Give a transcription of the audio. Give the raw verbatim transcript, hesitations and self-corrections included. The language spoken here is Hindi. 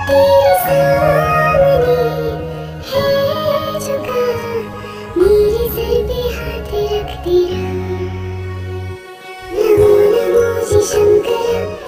तेरे सामने है झुका, मेरे सर पे हाथ रख तेरा। नमो नमो जी शंकर,